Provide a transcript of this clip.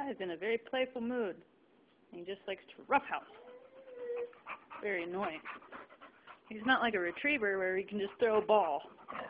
guy's in a very playful mood. He just likes to roughhouse. Very annoying. He's not like a retriever where he can just throw a ball.